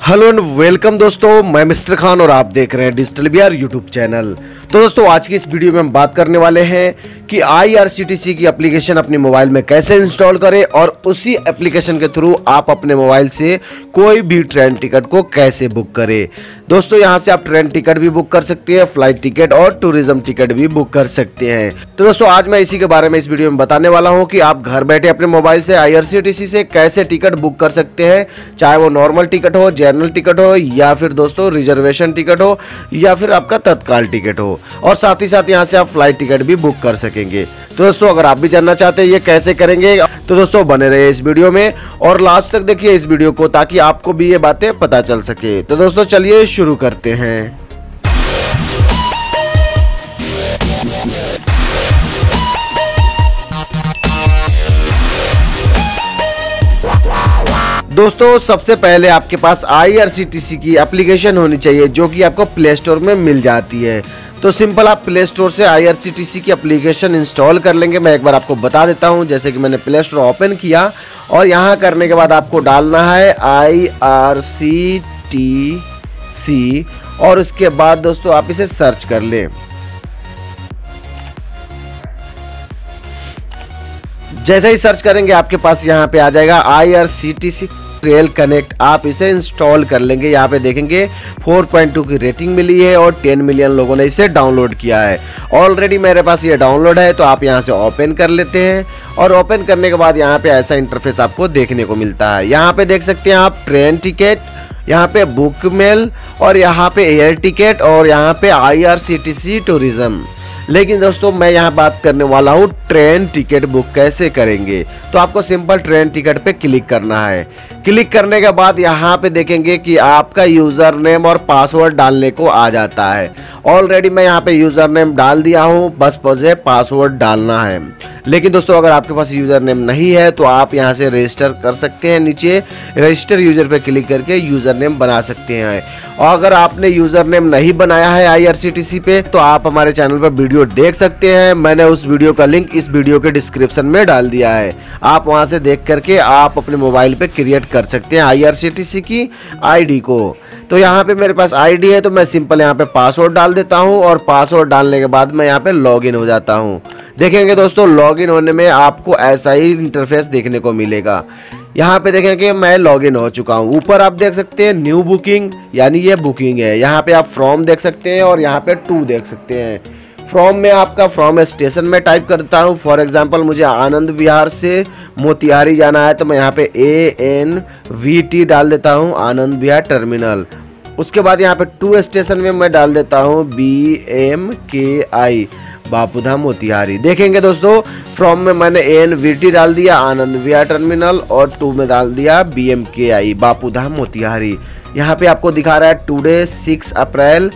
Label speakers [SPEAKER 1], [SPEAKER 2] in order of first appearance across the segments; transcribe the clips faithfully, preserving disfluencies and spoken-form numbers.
[SPEAKER 1] Hello and welcome दोस्तों, मैं mister Khan और आप देख रहे हैं डिजिटल बिहार यूट्यूब चैनल। तो दोस्तों आज की इस वीडियो में हम बात करने वाले हैं कि आई आर सी टी सी की एप्लीकेशन अपने मोबाइल में कैसे इंस्टॉल करें और उसी एप्लीकेशन के थ्रू आप अपने मोबाइल से कोई भी ट्रेन टिकट को कैसे बुक करें। दोस्तों यहाँ से आप ट्रेन टिकट भी बुक कर सकते हैं, फ्लाइट टिकट और टूरिज्म टिकट भी बुक कर सकते हैं। तो दोस्तों आज मैं इसी के बारे में इस वीडियो में बताने वाला हूँ कि आप घर बैठे अपने मोबाइल से आई आर सी टी सी से कैसे टिकट बुक कर सकते हैं, चाहे वो नॉर्मल टिकट हो, जनरल टिकट हो या फिर दोस्तों रिजर्वेशन टिकट हो या फिर आपका तत्काल टिकट हो, और साथ ही साथ यहाँ से आप फ्लाइट टिकट भी बुक कर सकेंगे। तो दोस्तों अगर आप भी जानना चाहते हैं ये कैसे करेंगे तो दोस्तों बने रहिए इस वीडियो में और लास्ट तक देखिए इस वीडियो को ताकि आपको भी ये बातें पता चल सके। तो दोस्तों चलिए शुरू करते हैं। दोस्तों सबसे पहले आपके पास आई आर सी टी सी की एप्लीकेशन होनी चाहिए जो कि आपको प्ले स्टोर में मिल जाती है। तो सिंपल आप प्ले स्टोर से आई आर सी टी सी की एप्लीकेशन इंस्टॉल कर लेंगे। मैं एक बार आपको बता देता हूं, जैसे कि मैंने प्ले स्टोर ओपन किया और यहां करने के बाद आपको डालना है आई आर सी टी सी और उसके बाद दोस्तों आप इसे सर्च कर लें। जैसे ही सर्च करेंगे आपके पास यहाँ पे आ जाएगा I R C T C rail connect. आप इसे इंस्टॉल कर लेंगे। यहाँ पे देखेंगे फोर पॉइंट टू की रेटिंग मिली है और टेन मिलियन लोगों ने इसे डाउनलोड किया है। ऑलरेडी मेरे पास ये डाउनलोड है तो आप यहाँ से ओपन कर लेते हैं और ओपन करने के बाद यहाँ पे ऐसा इंटरफेस आपको देखने को मिलता है। यहाँ पे देख सकते हैं आप ट्रेन टिकट, यहाँ पे बुक मेल और यहाँ पे एयर टिकट और यहाँ पे I R C T C tourism. लेकिन दोस्तों मैं यहाँ बात करने वाला हूँ ट्रेन टिकट बुक कैसे करेंगे। तो आपको सिंपल ट्रेन टिकट पे क्लिक करना है। क्लिक करने के बाद यहाँ पे देखेंगे कि आपका यूज़र नेम और पासवर्ड डालने को आ जाता है। ऑलरेडी मैं यहाँ पे यूज़र नेम डाल दिया हूँ, बस मुझे पासवर्ड डालना है। लेकिन दोस्तों अगर आपके पास यूज़र नेम नहीं है तो आप यहाँ से रजिस्टर कर सकते हैं। नीचे रजिस्टर यूज़र पे क्लिक करके यूज़र नेम बना सकते हैं। और अगर आपने यूज़र नेम नहीं बनाया है आई आर सी टी सी पे तो आप हमारे चैनल पर वीडियो देख सकते हैं। मैंने उस वीडियो का लिंक इस वीडियो के डिस्क्रिप्शन में डाल दिया है। आप वहां से देख करके आप अपने मोबाइल पे क्रिएट कर सकते हैं आई आर सी टी सी की आईडी को। तो यहाँ पे मेरे पास आईडी है तो मैं सिंपल यहाँ पे पासवर्ड डाल देता हूँ और पासवर्ड डालने के बाद मैं यहाँ पे लॉगिन हो जाता हूँ। देखेंगे दोस्तों लॉगिन होने में आपको ऐसा ही इंटरफेस देखने को मिलेगा। यहाँ पे देखें कि मैं लॉगिन हो चुका हूँ। ऊपर आप देख सकते हैं न्यू बुकिंग, यानी ये बुकिंग है। यहाँ पे आप फ्रॉम देख सकते हैं और यहाँ पे टू देख सकते हैं। फ्रॉम में आपका फ्रॉम स्टेशन में टाइप करता हूँ। फॉर एग्जांपल मुझे आनंद विहार से मोतिहारी जाना है तो मैं यहाँ पे ए एन वी टी डाल देता हूँ, आनंद विहार टर्मिनल। उसके बाद यहाँ पे टू स्टेशन में मैं डाल देता हूँ बी एम के आई, बापूधाम मोतिहारी। देखेंगे दोस्तों फ्रॉम में मैंने एन वी टी डाल दिया, आनंद विहार टर्मिनल, और टू में डाल दिया बी एम के आई, बापूधाम मोतिहारी। यहाँ पे आपको दिखा रहा है टुडे सिक्स अप्रैल,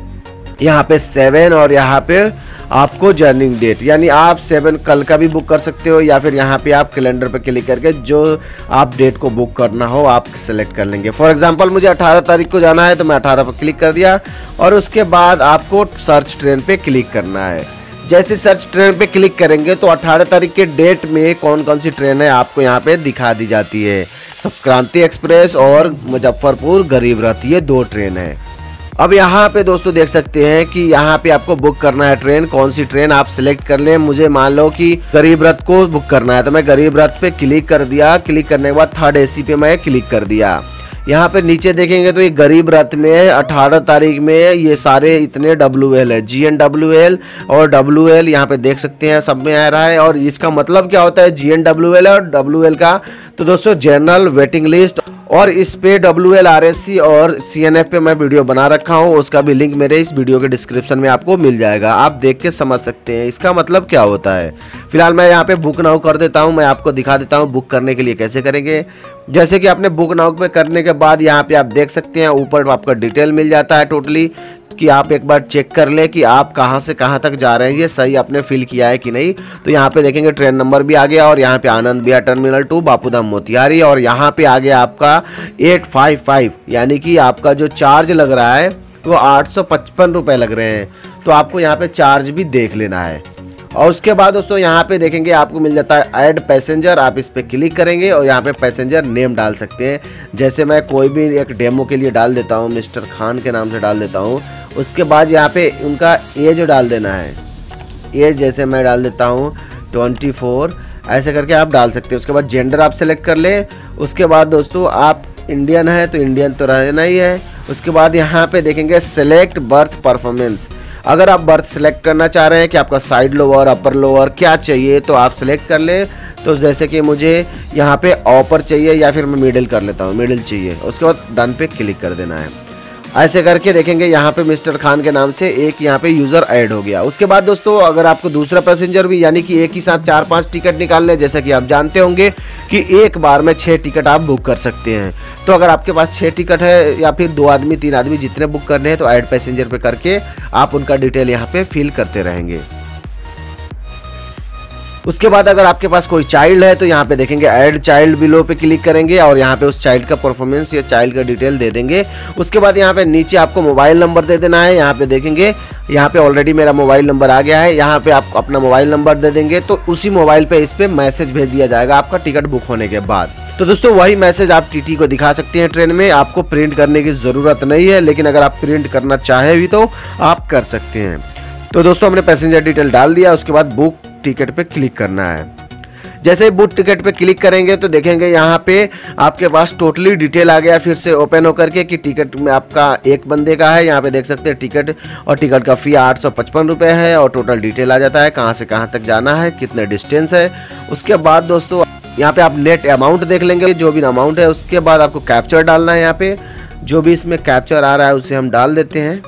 [SPEAKER 1] यहाँ पे सेवन और यहाँ पे आपको जर्निंग डेट, यानी आप सेवन कल का भी बुक कर सकते हो या फिर यहाँ पे आप कैलेंडर पे क्लिक करके जो आप डेट को बुक करना हो आप सेलेक्ट कर लेंगे। फॉर एग्जांपल मुझे अठारह तारीख को जाना है तो मैं अठारह पर क्लिक कर दिया और उसके बाद आपको सर्च ट्रेन पे क्लिक करना है। जैसे सर्च ट्रेन पे क्लिक करेंगे तो अठारह तारीख के डेट में कौन कौन सी ट्रेन है आपको यहाँ पे दिखा दी जाती है। क्रांति एक्सप्रेस और मुजफ्फरपुर गरीब रथ, ये दो ट्रेन है। अब यहाँ पे दोस्तों देख सकते हैं कि यहाँ पे आपको बुक करना है ट्रेन, कौन सी ट्रेन आप सिलेक्ट कर लें। मुझे मान लो कि गरीब रथ को बुक करना है तो मैं गरीब रथ पे क्लिक कर दिया। क्लिक करने के बाद थर्ड एसी पे मैं क्लिक कर दिया। यहाँ पे नीचे देखेंगे तो ये गरीब रथ में अठारह तारीख में ये सारे इतने डब्ल्यू एल है, जी एन डब्ल्यू एल और डब्ल्यू एल यहाँ पे देख सकते हैं सब में आ रहा है। और इसका मतलब क्या होता है जी एन डब्ल्यू एल और डब्ल्यू एल का, तो दोस्तों जनरल वेटिंग लिस्ट, और इस पे W L R S C और सी एन एफ पे मैं वीडियो बना रखा हूँ, उसका भी लिंक मेरे इस वीडियो के डिस्क्रिप्शन में आपको मिल जाएगा। आप देख के समझ सकते हैं इसका मतलब क्या होता है। फिलहाल मैं यहाँ पे बुक नाउ कर देता हूँ। मैं आपको दिखा देता हूँ बुक करने के लिए कैसे करेंगे। जैसे कि आपने बुक नाउ पे करने के बाद यहाँ पे आप देख सकते हैं ऊपर आपका डिटेल मिल जाता है टोटली, कि आप एक बार चेक कर ले कि आप कहां से कहां तक जा रहे हैं, ये सही आपने फिल किया है कि नहीं। तो यहाँ पे देखेंगे ट्रेन नंबर भी आ गया और यहाँ पे आनंद विहार टर्मिनल टू बापूधाम मोतिहारी, और यहाँ पे आ गया आपका एट फाइव फाइव, यानी कि आपका जो चार्ज लग रहा है वो आठ सौ पचपन रुपये लग रहे हैं। तो आपको यहाँ पे चार्ज भी देख लेना है। और उसके बाद दोस्तों यहाँ पे देखेंगे आपको मिल जाता है ऐड पैसेंजर। आप इस पर क्लिक करेंगे और यहाँ पे पैसेंजर नेम डाल सकते हैं। जैसे मैं कोई भी एक डेमो के लिए डाल देता हूँ, मिस्टर खान के नाम से डाल देता हूँ। उसके बाद यहाँ पे उनका एज डाल देना है। एज जैसे मैं डाल देता हूँ ट्वेंटी फोर, ऐसे करके आप डाल सकते हैं। उसके बाद जेंडर आप सेलेक्ट कर लें। उसके बाद दोस्तों आप इंडियन है तो इंडियन तो रहना ही है। उसके बाद यहाँ पे देखेंगे सेलेक्ट बर्थ परफॉर्मेंस। अगर आप बर्थ सेलेक्ट करना चाह रहे हैं कि आपका साइड लोअर अपर लोअर क्या चाहिए तो आप सेलेक्ट कर लें। तो जैसे कि मुझे यहाँ पे अपर चाहिए या फिर मैं मिडिल कर लेता हूँ, मिडिल चाहिए। उसके बाद डन पे क्लिक कर देना है। ऐसे करके देखेंगे यहाँ पे मिस्टर खान के नाम से एक यहाँ पे यूज़र ऐड हो गया। उसके बाद दोस्तों अगर आपको दूसरा पैसेंजर भी यानी कि एक ही साथ चार पांच टिकट निकालने, जैसा कि आप जानते होंगे कि एक बार में छः टिकट आप बुक कर सकते हैं। तो अगर आपके पास छः टिकट है या फिर दो आदमी तीन आदमी जितने बुक करने हैं तो ऐड पैसेंजर पे करके आप उनका डिटेल यहाँ पे फिल करते रहेंगे। उसके बाद अगर आपके पास कोई चाइल्ड है तो यहाँ पे देखेंगे ऐड चाइल्ड बिलो पे क्लिक करेंगे और यहाँ पे उस चाइल्ड का परफॉर्मेंस या चाइल्ड का डिटेल दे देंगे। उसके बाद यहाँ पे नीचे आपको मोबाइल नंबर दे देना है। यहाँ पे देखेंगे यहाँ पे ऑलरेडी मेरा मोबाइल नंबर आ गया है। यहाँ पे आप अपना मोबाइल नंबर दे देंगे तो उसी मोबाइल पे इस पे मैसेज भेज दिया जाएगा आपका टिकट बुक होने के बाद। तो दोस्तों वही मैसेज आप टीटी को दिखा सकते हैं ट्रेन में, आपको प्रिंट करने की ज़रूरत नहीं है, लेकिन अगर आप प्रिंट करना चाहे भी तो आप कर सकते हैं। तो दोस्तों हमने पैसेंजर डिटेल डाल दिया। उसके बाद बुक टिकट पे क्लिक करना है। जैसे ही बुक टिकट पे क्लिक करेंगे तो देखेंगे यहाँ पे आपके पास टोटली डिटेल आ गया फिर से ओपन होकर के कि टिकट में आपका एक बंदे का है। यहाँ पे देख सकते हैं टिकट और टिकट का फी आठ सौ पचपन रुपये है और टोटल डिटेल आ जाता है कहाँ से कहाँ तक जाना है, कितने डिस्टेंस है। उसके बाद दोस्तों यहाँ पे आप नेट अमाउंट देख लेंगे, जो भी अमाउंट है। उसके बाद आपको कैप्चर डालना है। यहाँ पे जो भी इसमें कैप्चर आ रहा है उसे हम डाल देते हैं।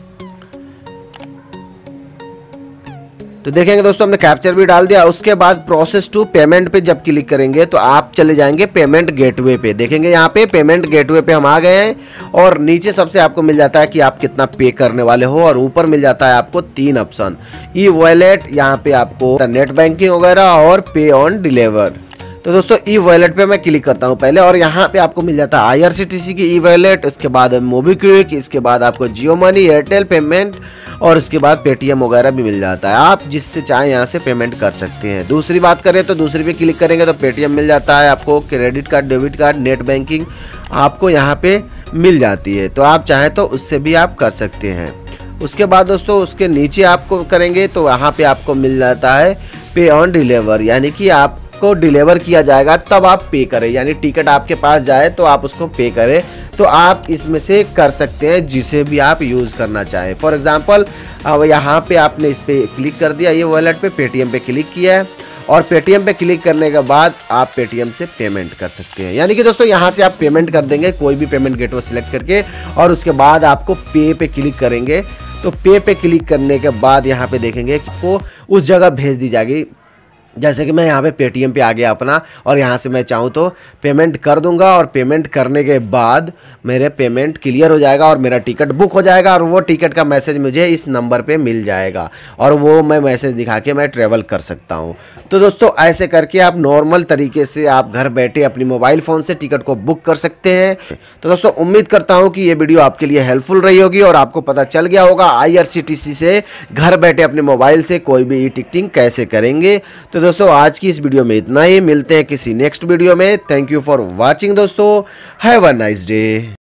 [SPEAKER 1] तो देखेंगे दोस्तों हमने कैप्चर भी डाल दिया। उसके बाद प्रोसेस टू पेमेंट पे जब क्लिक करेंगे तो आप चले जाएंगे पेमेंट गेटवे पे। देखेंगे यहाँ पे पेमेंट गेटवे पे हम आ गए हैं और नीचे सबसे आपको मिल जाता है कि आप कितना पे करने वाले हो और ऊपर मिल जाता है आपको तीन ऑप्शन, ई वॉलेट, यहाँ पे आपको नेट बैंकिंग वगैरह और पे ऑन डिलीवर। तो दोस्तों ई वॉलेट पे मैं क्लिक करता हूँ पहले और यहाँ पे आपको मिल जाता है आईआरसीटीसी की ई वॉलेट, उसके बाद मोबीक्विक, इसके बाद आपको जियो मनी, एयरटेल पेमेंट और उसके बाद पेटीएम वगैरह भी मिल जाता है। आप जिससे चाहें यहाँ से पेमेंट कर सकते हैं। दूसरी बात करें तो दूसरी पे क्लिक करेंगे तो पेटीएम मिल जाता है आपको, credit card, debit card, net banking आपको यहाँ पे मिल जाती है। तो आप चाहें तो उससे भी आप कर सकते हैं। उसके बाद दोस्तों उसके नीचे आपको करेंगे तो यहाँ पे आपको मिल जाता है पे ऑन डिलीवर, यानी कि आप को डिलीवर किया जाएगा तब आप पे करें, यानी टिकट आपके पास जाए तो आप उसको पे करें। तो आप इसमें से कर सकते हैं जिसे भी आप यूज़ करना चाहें। फॉर एग्जांपल अब यहाँ पे आपने इस पे क्लिक कर दिया, ये वॉलेट पे पेटीएम पे क्लिक किया है और पेटीएम पे क्लिक करने के बाद आप पेटीएम से पेमेंट कर सकते हैं। यानी कि दोस्तों यहाँ से आप पेमेंट कर देंगे कोई भी पेमेंट गेटवे सिलेक्ट करके और उसके बाद आपको पे पे क्लिक करेंगे। तो पे पे क्लिक करने के बाद यहाँ पे देखेंगे आपको उस जगह भेज दी जाएगी। जैसे कि मैं यहाँ पे पेटीएम पे आ गया अपना और यहाँ से मैं चाहूँ तो पेमेंट कर दूंगा और पेमेंट करने के बाद मेरे पेमेंट क्लियर हो जाएगा और मेरा टिकट बुक हो जाएगा और वो टिकट का मैसेज मुझे इस नंबर पे मिल जाएगा और वो मैं मैसेज दिखा के मैं ट्रेवल कर सकता हूँ। तो दोस्तों ऐसे करके आप नॉर्मल तरीके से आप घर बैठे अपनी मोबाइल फ़ोन से टिकट को बुक कर सकते हैं। तो दोस्तों उम्मीद करता हूँ कि ये वीडियो आपके लिए हेल्पफुल रही होगी और आपको पता चल गया होगा आई आर सी टी सी से घर बैठे अपने मोबाइल से कोई भी ई टिकटिंग कैसे करेंगे। तो दोस्तों आज की इस वीडियो में इतना ही, मिलते हैं किसी नेक्स्ट वीडियो में। थैंक यू फॉर वॉचिंग दोस्तों, हैव अ नाइस डे।